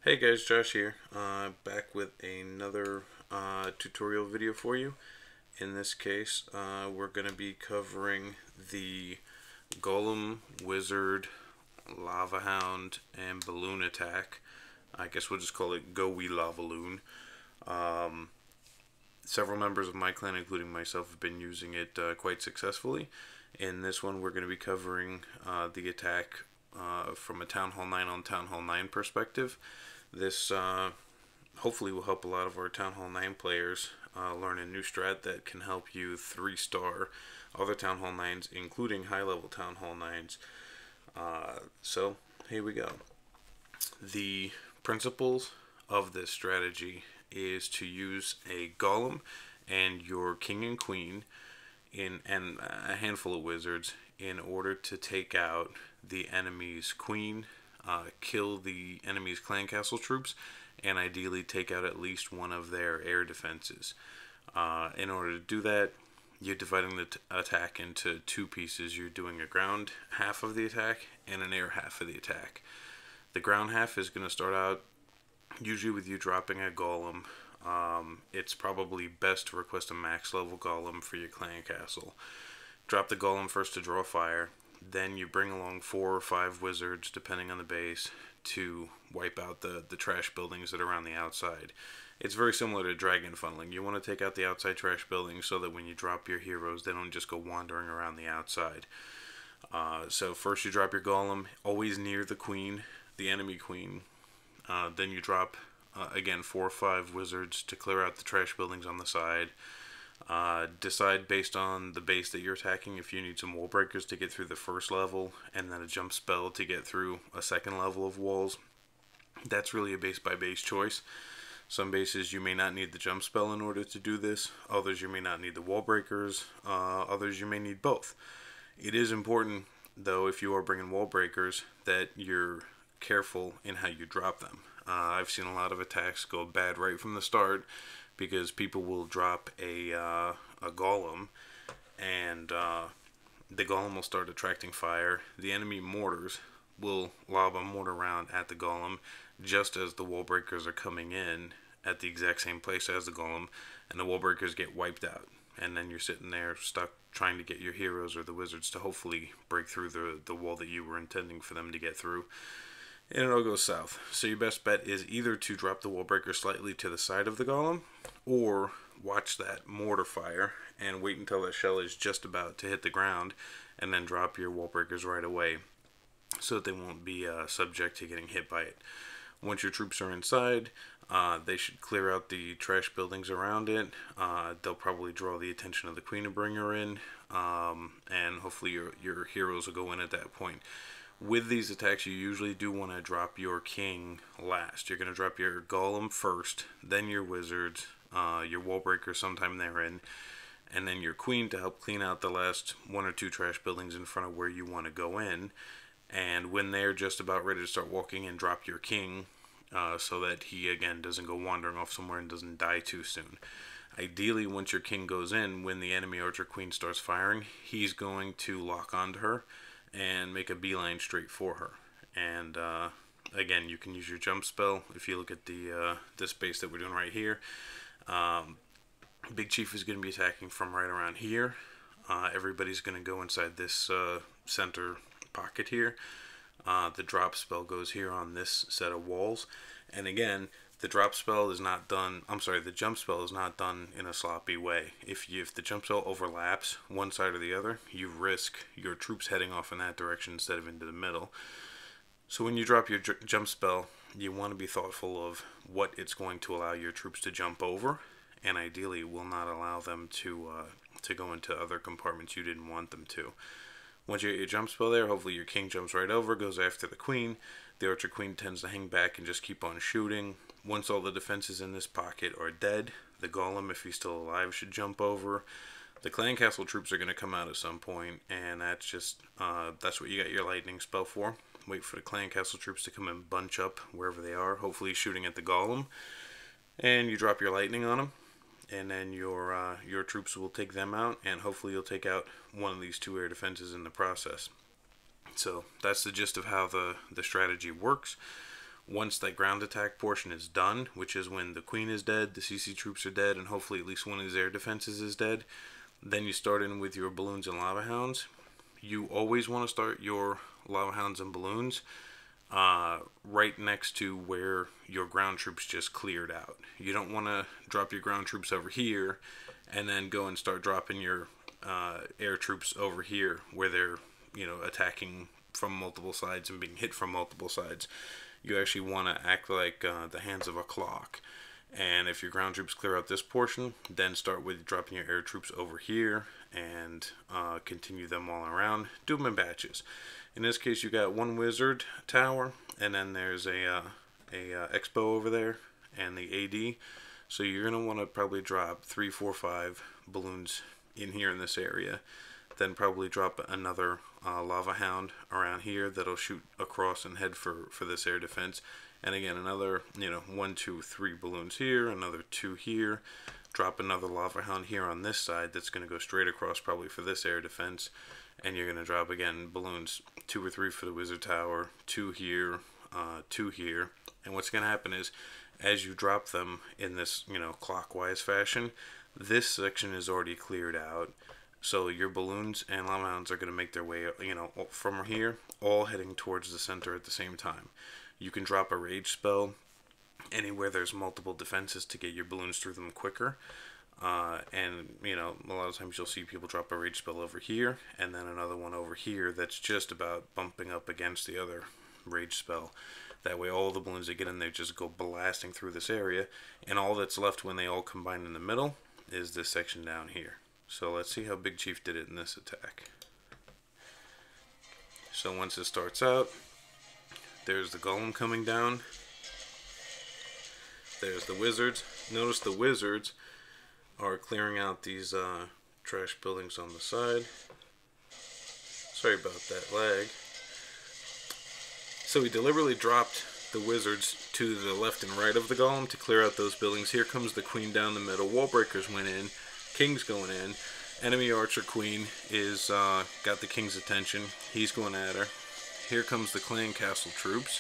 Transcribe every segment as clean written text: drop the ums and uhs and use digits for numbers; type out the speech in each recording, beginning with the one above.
Hey guys, Josh here, back with another tutorial video for you. In this case, we're going to be covering the Golem, Wizard, Lava Hound, and Balloon attack. I guess we'll just call it Go Wee Lavaloon. Several members of my clan, including myself, have been using it quite successfully. In this one, we're going to be covering the attack from a Town Hall 9 on Town Hall 9 perspective. This hopefully will help a lot of our Town Hall 9 players learn a new strat that can help you 3-star other Town Hall 9s, including high-level Town Hall 9s. So, here we go. The principles of this strategy is to use a golem and your king and queen and a handful of wizards in order to take out the enemy's queen, kill the enemy's clan castle troops, and ideally take out at least one of their air defenses. In order to do that, you're dividing the attack into two pieces. You're doing a ground half of the attack and an air half of the attack. The ground half is going to start out usually with you dropping a golem. It's probably best to request a max level golem for your clan castle. Drop the golem first to draw fire. Then you bring along 4 or 5 wizards, depending on the base, to wipe out the trash buildings that are around the outside. It's very similar to dragon funneling. You want to take out the outside trash buildings so that when you drop your heroes, they don't just go wandering around the outside. So first you drop your golem, always near the queen, the enemy queen. Then you drop, again, 4 or 5 wizards to clear out the trash buildings on the side. Decide based on the base that you're attacking if you need some wall breakers to get through the first level and then a jump spell to get through a second level of walls. That's really a base by base choice. Some bases you may not need the jump spell in order to do this. Others you may not need the wall breakers. Others you may need both. It is important, though, if you are bringing wall breakers, that you're careful in how you drop them. I've seen a lot of attacks go bad right from the start because people will drop a golem and the golem will start attracting fire. The enemy mortars will lob a mortar round at the golem just as the wall breakers are coming in at the exact same place as the golem, and the wall breakers get wiped out. And then you're sitting there stuck trying to get your heroes or the wizards to hopefully break through the wall that you were intending for them to get through. And it all goes south. So your best bet is either to drop the wall breaker slightly to the side of the golem, or watch that mortar fire and wait until that shell is just about to hit the ground, and then drop your wall breakers right away so that they won't be subject to getting hit by it. Once your troops are inside, they should clear out the trash buildings around it. They'll probably draw the attention of the queen and bring her in, and hopefully your heroes will go in at that point. With these attacks, you usually do want to drop your king last. You're going to drop your golem first, then your wizards, your wall breaker sometime therein, and then your queen to help clean out the last 1 or 2 trash buildings in front of where you want to go in. And when they're just about ready to start walking in, drop your king so that he, again, doesn't go wandering off somewhere and doesn't die too soon. Ideally, once your king goes in, when the enemy archer queen starts firing, he's going to lock onto her and make a beeline straight for her. And again, you can use your jump spell. If you look at the this base that we're doing right here, Big Chief is going to be attacking from right around here. Everybody's going to go inside this center pocket here. The drop spell goes here on this set of walls. And again, the drop spell is not done, the jump spell is not done in a sloppy way. If the jump spell overlaps one side or the other, you risk your troops heading off in that direction instead of into the middle. So when you drop your jump spell, you want to be thoughtful of what it's going to allow your troops to jump over, and ideally will not allow them to go into other compartments you didn't want them to. Once you get your jump spell there, hopefully your king jumps right over, goes after the queen. The archer queen tends to hang back and just keep on shooting. Once all the defenses in this pocket are dead, the golem, if he's still alive, should jump over. The clan castle troops are going to come out at some point, and that's just that's what you got your lightning spell for. Wait for the clan castle troops to come and bunch up wherever they are, hopefully shooting at the golem, and you drop your lightning on them. And then your troops will take them out, and hopefully you'll take out one of these 2 air defenses in the process. So that's the gist of how the strategy works. Once that ground attack portion is done, which is when the queen is dead, the CC troops are dead, and hopefully at least one of his air defenses is dead, then you start in with your balloons and lava hounds. You always want to start your lava hounds and balloons right next to where your ground troops just cleared out. You don't want to drop your ground troops over here and then go and start dropping your air troops over here where they're, attacking from multiple sides and being hit from multiple sides. You actually want to act like the hands of a clock. And if your ground troops clear out this portion, then start with dropping your air troops over here and continue them all around. Do them in batches. In this case, you got one wizard tower, and then there's a expo over there, and the AD. So you're gonna want to probably drop 3, 4, 5 balloons in here in this area. Then probably drop another lava hound around here that'll shoot across and head for this air defense. And again, another 1, 2, 3 balloons here, another 2 here. Drop another lava hound here on this side that's going to go straight across probably for this air defense. And you're going to drop again balloons 2 or 3 for the wizard tower, 2 here, 2 here. And what's going to happen is, as you drop them in this clockwise fashion, this section is already cleared out. So your balloons and lava hounds are going to make their way, from here, all heading towards the center at the same time. You can drop a rage spell anywhere there's multiple defenses to get your balloons through them quicker. And, a lot of times you'll see people drop a rage spell over here, and then another one over here that's just about bumping up against the other rage spell. That way all the balloons that get in there just go blasting through this area, and all that's left when they all combine in the middle is this section down here. So let's see how Big Chief did it in this attack. So once it starts out, there's the golem coming down. There's the wizards. Notice the wizards are clearing out these trash buildings on the side. Sorry about that lag. So he deliberately dropped the wizards to the left and right of the golem to clear out those buildings. Here comes the queen down the middle. Wall breakers went in. King's going in. Enemy archer queen is got the king's attention. He's going at her. Here comes the clan castle troops.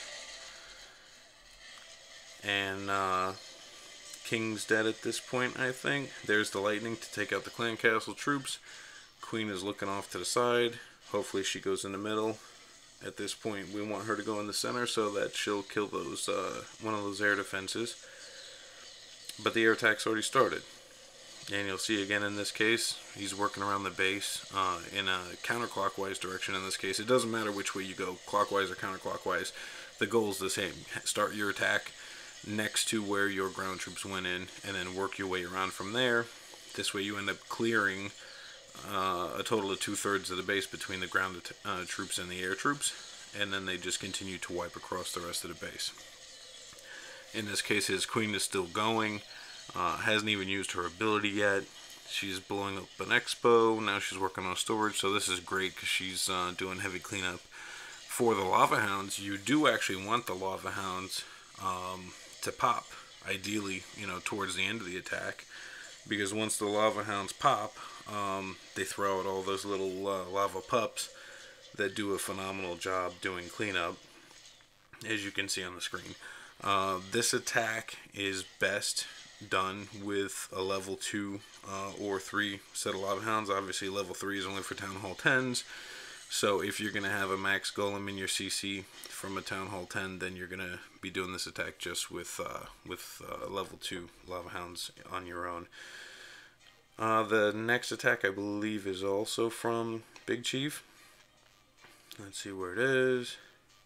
And king's dead at this point, I think. There's the lightning to take out the clan castle troops. Queen is looking off to the side. Hopefully she goes in the middle. At this point, we want her to go in the center so that she'll kill those one of those air defenses. But the air attack's already started. And you'll see again in this case, he's working around the base in a counterclockwise direction in this case. It doesn't matter which way you go, clockwise or counterclockwise. The goal is the same. Start your attack next to where your ground troops went in, and then work your way around from there. This way you end up clearing a total of 2/3 of the base between the ground troops and the air troops, and then they just continue to wipe across the rest of the base. In this case, his queen is still going. Hasn't even used her ability yet. She's blowing up an expo. Now she's working on storage, so this is great because she's doing heavy cleanup. For the lava hounds, you do actually want the lava hounds to pop, ideally, towards the end of the attack, because once the lava hounds pop, they throw out all those little lava pups that do a phenomenal job doing cleanup, as you can see on the screen. This attack is best done with a level 2 or 3 set of lava hounds. Obviously level 3 is only for Town Hall 10s, so if you're going to have a max golem in your CC from a Town Hall 10, then you're going to be doing this attack just with level 2 lava hounds on your own. The next attack I believe is also from Big Chief. Let's see where it is.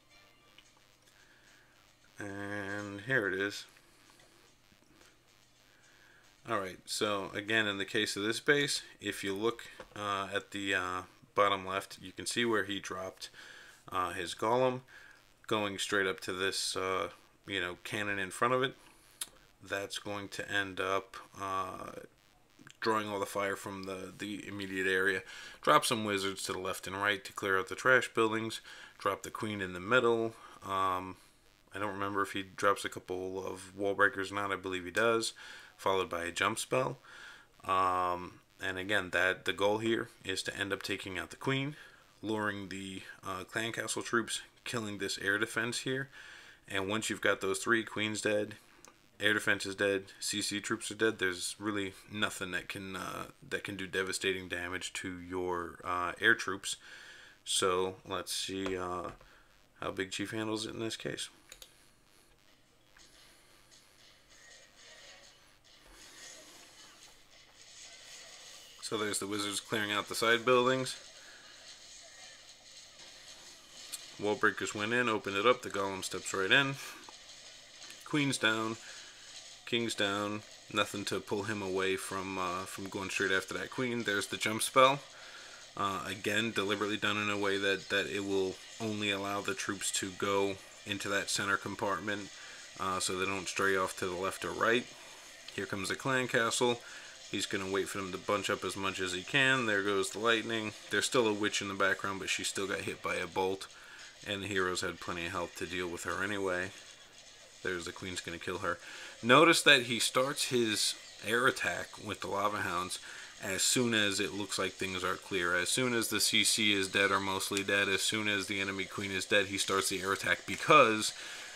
And here it is. Alright, so again, in the case of this base, if you look at the bottom left, you can see where he dropped his golem, going straight up to this cannon in front of it. That's going to end up drawing all the fire from the immediate area. Drop some wizards to the left and right to clear out the trash buildings. Drop the queen in the middle. I don't remember if he drops a couple of wall breakers or not. I believe he does. Followed by a jump spell. And again, the goal here is to end up taking out the queen, luring the clan castle troops, killing this air defense here, And once you've got those three, Queen's dead, air defense is dead, CC troops are dead, there's really nothing that can do devastating damage to your air troops. So let's see how Big Chief handles it in this case. So there's the wizards clearing out the side buildings. Wall breakers went in, opened it up, the golem steps right in. Queen's down, king's down, nothing to pull him away from going straight after that queen. There's the jump spell. Again, deliberately done in a way that it will only allow the troops to go into that center compartment so they don't stray off to the left or right. Here comes the clan castle. He's going to wait for them to bunch up as much as he can. There goes the lightning. There's still a witch in the background, but she still got hit by a bolt. And the heroes had plenty of health to deal with her anyway. There's the queen's going to kill her. Notice that he starts his air attack with the lava hounds as soon as it looks like things are clear. As soon as the CC is dead or mostly dead, as soon as the enemy queen is dead, he starts the air attack because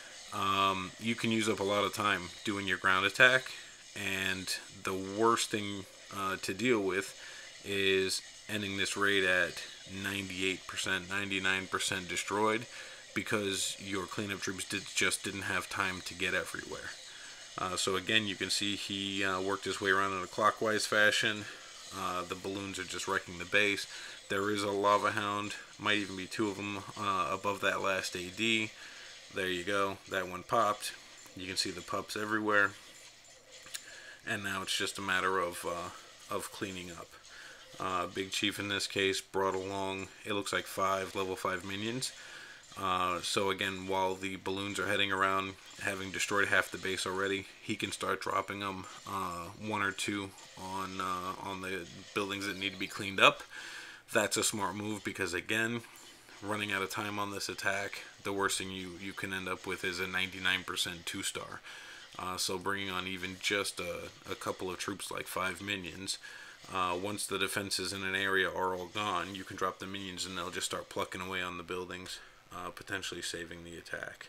you can use up a lot of time doing your ground attack. And the worst thing to deal with is ending this raid at 98%, 99% destroyed because your cleanup troops just didn't have time to get everywhere. So again, you can see he worked his way around in a clockwise fashion. The balloons are just wrecking the base. There is a lava hound, might even be two of them above that last AD. There you go, that one popped. You can see the pups everywhere. And now it's just a matter of cleaning up. Big Chief in this case brought along, it looks like 5 level 5 minions. So again, while the balloons are heading around, having destroyed half the base already, he can start dropping them 1 or 2 on the buildings that need to be cleaned up. That's a smart move because again, running out of time on this attack, the worst thing you can end up with is a 99% 2-star. So bringing on even just a couple of troops like 5 minions, once the defenses in an area are all gone, you can drop the minions and they'll just start plucking away on the buildings, potentially saving the attack.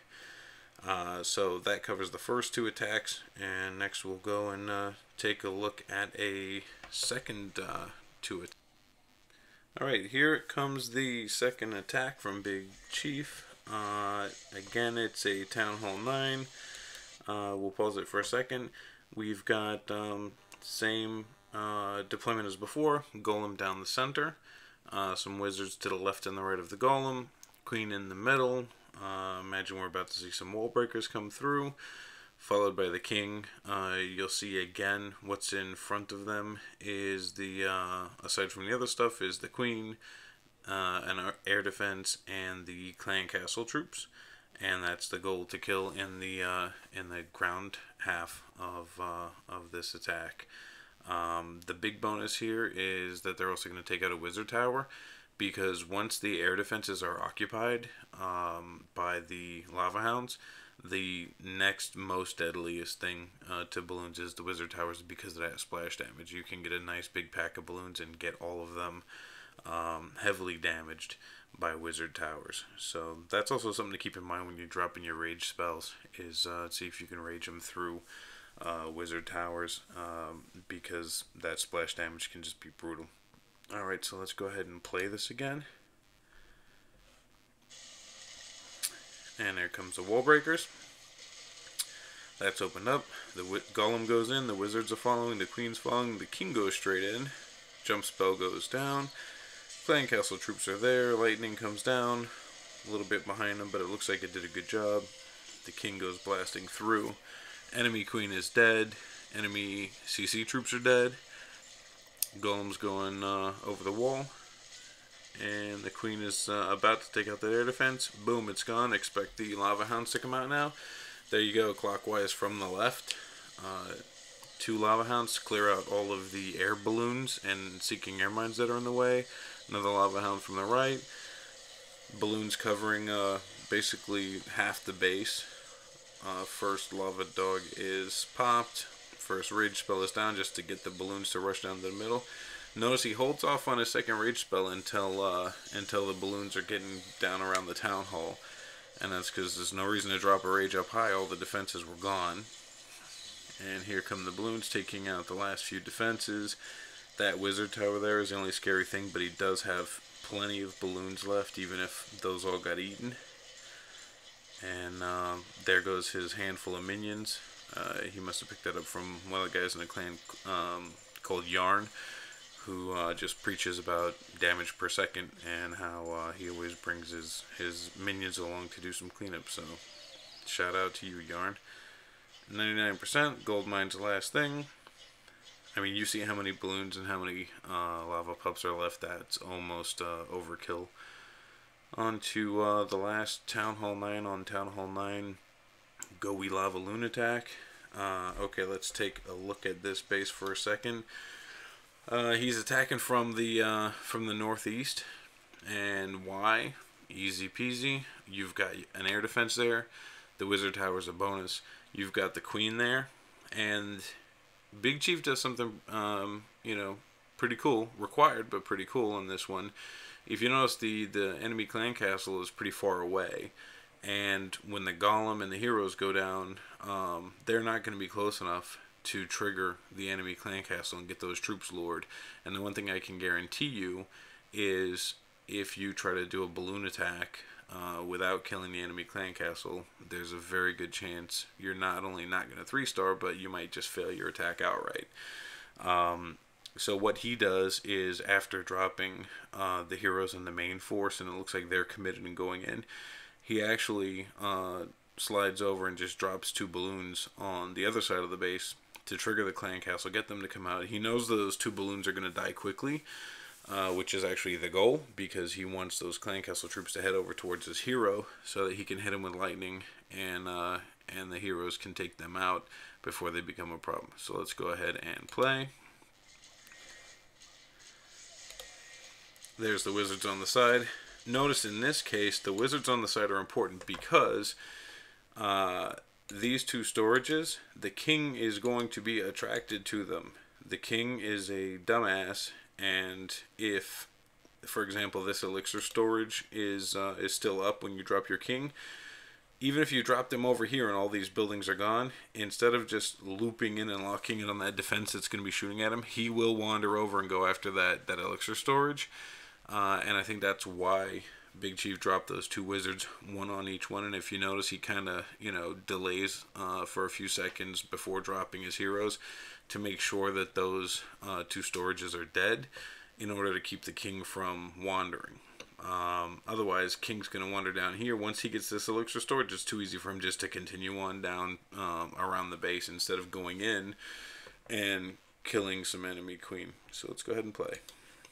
So that covers the first 2 attacks, and next we'll go and take a look at a second 2 attacks. Alright, here comes the second attack from Big Chief. Again, it's a Town Hall 9. We'll pause it for a second. We've got same deployment as before. Golem down the center. Some wizards to the left and the right of the golem. Queen in the middle. Imagine we're about to see some wall breakers come through. Followed by the king. You'll see again what's in front of them is the, aside from the other stuff, is the queen, an air defense, and the clan castle troops. And that's the goal to kill in the ground half of this attack. The big bonus here is that they're also going to take out a wizard tower, because once the air defenses are occupied by the lava hounds, the next most deadliest thing to balloons is the wizard towers, because of that splash damage. You can get a nice big pack of balloons and get all of them heavily damaged by wizard towers. So that's also something to keep in mind when you're dropping your rage spells, is see if you can rage them through wizard towers, because that splash damage can just be brutal. Alright, so let's go ahead and play this again. And there comes the wall breakers. That's opened up. The golem goes in, the wizards are following, the queen's following, the king goes straight in. Jump spell goes down. Clan castle troops are there. Lightning comes down. A little bit behind them, but it looks like it did a good job. The king goes blasting through. Enemy queen is dead. Enemy CC troops are dead. Golem's going over the wall. And the queen is about to take out that air defense. Boom, it's gone. Expect the lava hounds to come out now. There you go, clockwise from the left. 2 lava hounds to clear out all of the air balloons and seeking air mines that are in the way. Another lava hound from the right. Balloons covering basically half the base. First lava dog is popped. First rage spell is down just to get the balloons to rush down the middle. Notice he holds off on his second rage spell until the balloons are getting down around the town hall. And that's because there's no reason to drop a rage up high. All the defenses were gone. And here come the balloons taking out the last few defenses. That wizard tower there is the only scary thing, but he does have plenty of balloons left, even if those all got eaten. And there goes his handful of minions. He must have picked that up from one of the guys in the clan called Yarn, who just preaches about damage per second and how he always brings his minions along to do some cleanup. So shout out to you, Yarn. 99%, gold mine's the last thing. I mean, you see how many balloons and how many lava pups are left. That's almost overkill. On to the last Town Hall 9 on Town Hall 9. Go We Lava Loon attack. Okay, let's take a look at this base for a second. He's attacking from the northeast. And why? Easy peasy. You've got an air defense there. The wizard tower's a bonus. You've got the queen there. And Big Chief does something, you know, pretty cool. Required, but pretty cool in this one. If you notice, the enemy clan castle is pretty far away. And when the golem and the heroes go down, they're not going to be close enough to trigger the enemy clan castle and get those troops lured. And the one thing I can guarantee you is if you try to do a balloon attack without killing the enemy clan castle, there's a very good chance you're not only not going to 3-star, but you might just fail your attack outright. So what he does is, after dropping the heroes in the main force, and it looks like they're committed and going in, he actually slides over and just drops 2 balloons on the other side of the base to trigger the clan castle, get them to come out. He knows those 2 balloons are going to die quickly, which is actually the goal, because he wants those clan castle troops to head over towards his hero so that he can hit them with lightning, and the heroes can take them out before they become a problem. So let's go ahead and play. There's the wizards on the side. Notice in this case, the wizards on the side are important because these 2 storages, the king is going to be attracted to them. The king is a dumbass, and if, for example, this elixir storage is still up when you drop your king, even if you drop them over here and all these buildings are gone, instead of just looping in and locking in on that defense that's going to be shooting at him, he will wander over and go after that elixir storage. And I think that's why Big Chief dropped those 2 wizards, 1 on each one. And if you notice, he kind of, you know, delays for a few seconds before dropping his heroes to make sure that those 2 storages are dead in order to keep the king from wandering. Otherwise, King's going to wander down here. Once he gets this elixir storage, it's too easy for him just to continue on down around the base instead of going in and killing some enemy queen. So let's go ahead and play.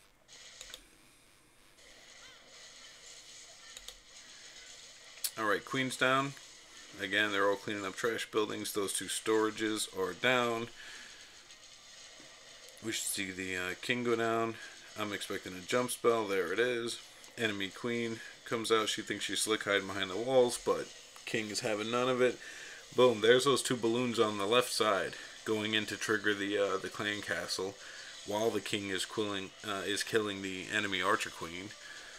Alright, queen's down. Again, they're all cleaning up trash buildings. Those 2 storages are down. We should see the king go down. I'm expecting a jump spell. There it is. Enemy queen comes out. She thinks she's slick hiding behind the walls, but king is having none of it. Boom, there's those 2 balloons on the left side going in to trigger the clan castle while the king is killing the enemy archer queen.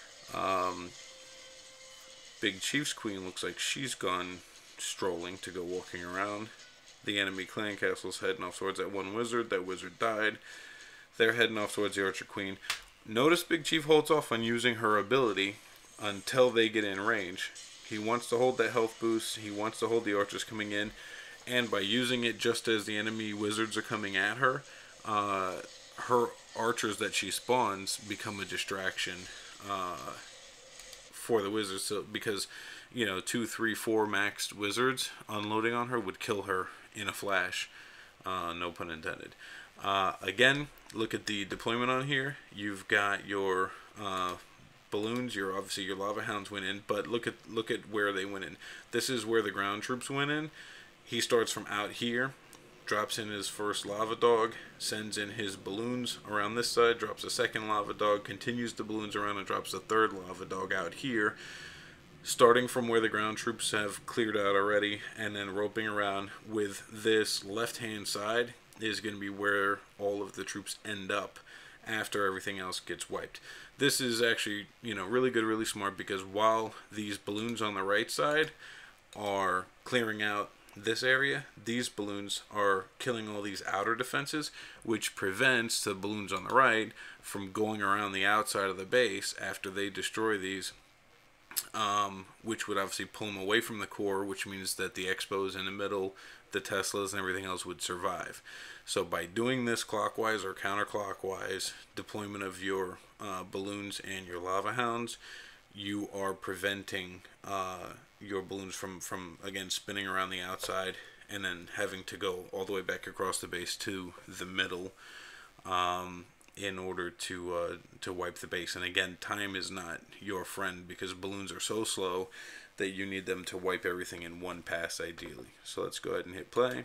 Big Chief's queen looks like she's gone strolling to go walking around. The enemy clan castle's heading off towards that 1 wizard. That wizard died. They're heading off towards the archer queen. Notice Big Chief holds off on using her ability until they get in range. He wants to hold that health boost. He wants to hold the archers coming in. And by using it just as the enemy wizards are coming at her, her archers that she spawns become a distraction for the wizards. So, because, you know, 2, 3, 4 maxed wizards unloading on her would kill her in a flash. No pun intended. Again, look at the deployment on here. You've got your balloons. Obviously your lava hounds went in, but look at where they went in. This is where the ground troops went in. He starts from out here, drops in his first lava dog, sends in his balloons around this side, drops a second lava dog, continues the balloons around, and drops a third lava dog out here, starting from where the ground troops have cleared out already, and then roping around with this left hand side is going to be where all of the troops end up. after everything else gets wiped. This is actually, really good, really smart, because while these balloons on the right side are clearing out this area, these balloons are killing all these outer defenses, which prevents the balloons on the right from going around the outside of the base after they destroy these, which would obviously pull them away from the core, which means that the Expos in the middle, the Teslas, and everything else would survive. So by doing this clockwise or counterclockwise deployment of your balloons and your lava hounds, you are preventing your balloons from again spinning around the outside and then having to go all the way back across the base to the middle in order to wipe the base. And again, time is not your friend, because balloons are so slow that you need them to wipe everything in one pass ideally. So let's go ahead and hit play.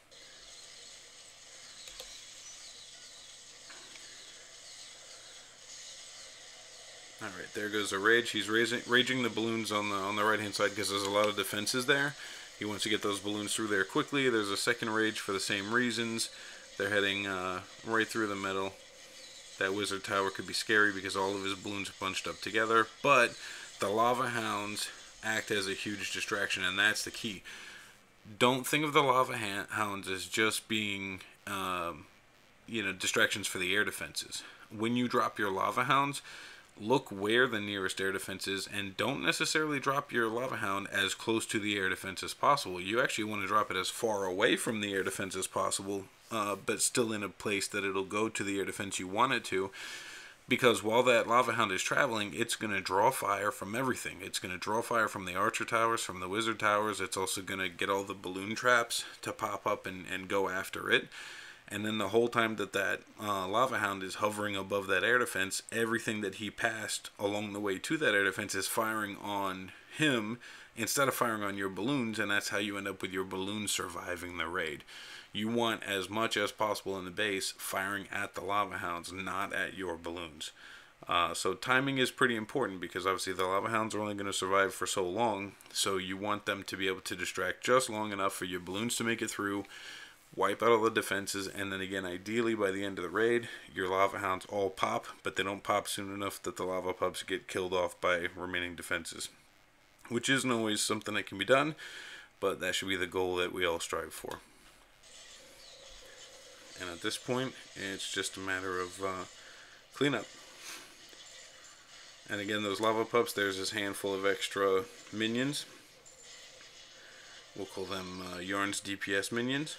Alright, there goes the Rage. He's raging the balloons on the right hand side because there's a lot of defenses there. He wants to get those balloons through there quickly. There's a second Rage for the same reasons. They're heading right through the middle. That Wizard Tower could be scary because all of his balloons are bunched up together, but the Lava Hounds act as a huge distraction, and that's the key. Don't think of the Lava Hounds as just being distractions for the air defenses. When you drop your Lava Hounds, look where the nearest air defense is, and don't necessarily drop your Lava Hound as close to the air defense as possible. You actually want to drop it as far away from the air defense as possible, but still in a place that it'll go to the air defense you want it to, because while that Lava Hound is traveling, it's going to draw fire from everything. It's going to draw fire from the Archer Towers, from the Wizard Towers. It's also going to get all the balloon traps to pop up and go after it. And then the whole time that Lava Hound is hovering above that air defense, everything that he passed along the way to that air defense is firing on him instead of firing on your balloons, and that's how you end up with your balloons surviving the raid. You want as much as possible in the base firing at the Lava Hounds, not at your balloons. So timing is pretty important, because obviously the Lava Hounds are only going to survive for so long, so you want them to be able to distract just long enough for your balloons to make it through, wipe out all the defenses, and then again, ideally by the end of the raid, your Lava Hounds all pop, but they don't pop soon enough that the Lava Pups get killed off by remaining defenses. Which isn't always something that can be done, but that should be the goal that we all strive for. And at this point, it's just a matter of cleanup. And again, those Lava Pups, there's this handful of extra minions. We'll call them Yarn's DPS minions.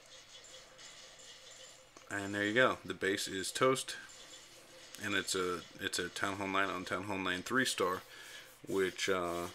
And there you go. The base is toast, and it's a Town Hall 9 on Town Hall 9 3-star, which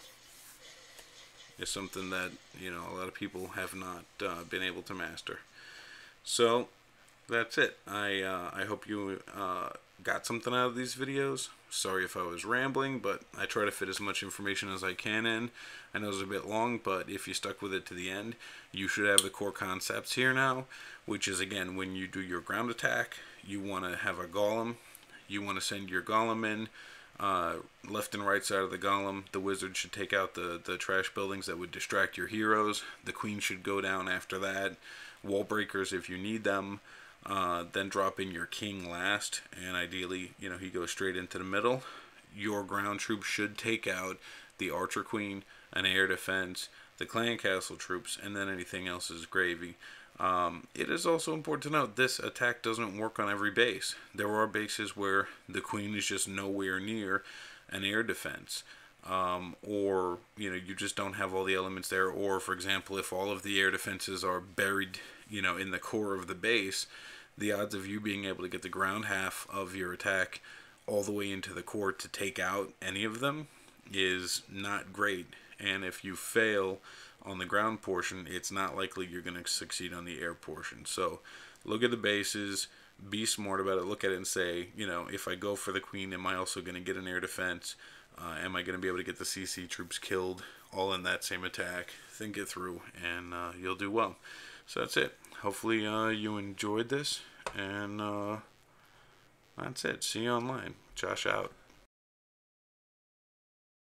is something that a lot of people have not been able to master. So that's it. I hope you got something out of these videos. Sorry if I was rambling, but I try to fit as much information as I can in. I know it's a bit long, but if you stuck with it to the end, you should have the core concepts here now, which is, again, when you do your ground attack, you want to have a golem. You want to send your golem in. Left and right side of the golem, the wizard should take out the trash buildings that would distract your heroes. The queen should go down after that. Wall breakers if you need them. Then drop in your king last, and ideally, he goes straight into the middle. Your ground troops should take out the archer queen, an air defense, the clan castle troops, and then anything else is gravy. It is also important to note this attack doesn't work on every base. There are bases where the queen is just nowhere near an air defense, or you just don't have all the elements there. Or, for example, if all of the air defenses are buried in the core of the base, the odds of you being able to get the ground half of your attack all the way into the core to take out any of them is not great. And if you fail on the ground portion, it's not likely you're going to succeed on the air portion. So look at the bases, be smart about it, look at it and say, if I go for the queen, am I also going to get an air defense? Am I going to be able to get the CC troops killed all in that same attack? Think it through, and you'll do well. So that's it. Hopefully you enjoyed this, and that's it. See you online. Josh out.